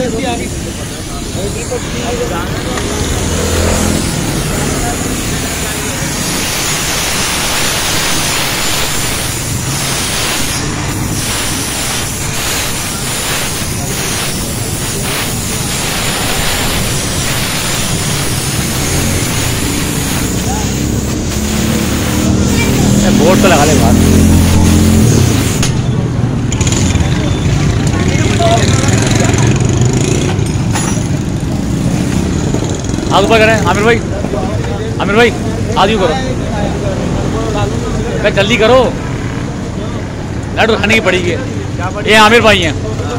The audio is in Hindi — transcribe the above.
बोर्ड तो लगा ले बाहर। आग ऊपर करें आमिर भाई, आमिर भाई आगे करो, जल्दी करो, लाइट तो खाने की पड़ेगी। ये आमिर भाई हैं।